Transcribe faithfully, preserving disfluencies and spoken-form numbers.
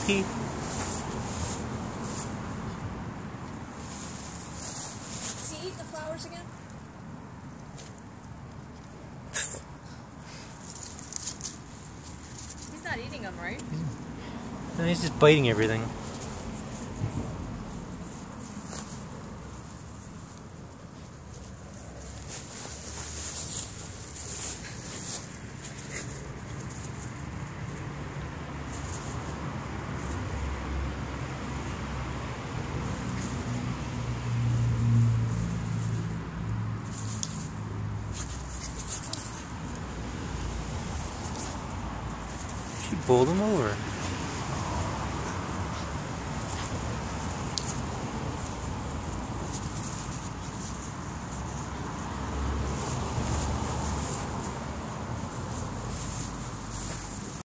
Loki? Does he eat the flowers again? He's not eating them, right? No, he's just biting everything. She bowled him over.